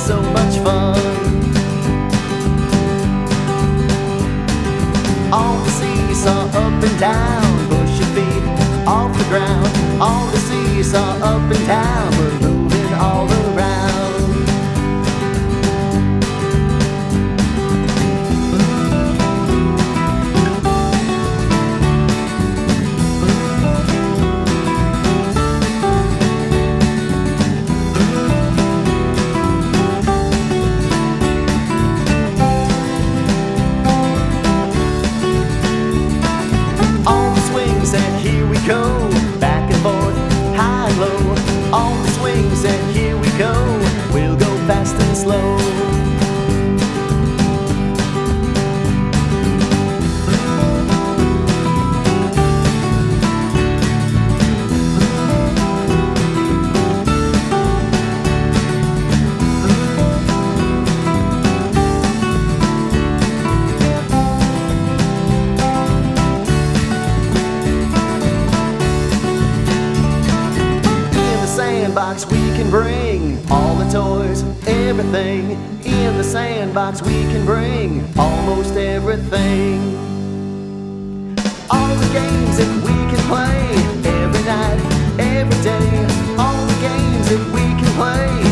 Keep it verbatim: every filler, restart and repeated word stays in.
so much fun. On the seesaw up and down, push your feet off the ground. On the seesaw up and down, we're moving all around. Go back and forth, high and low. On the swings and here we go. We'll go fast and slow. Sandbox we can bring all the toys, everything. In the sandbox we can bring almost everything. All the games that we can play every night, every day. All the games that we can play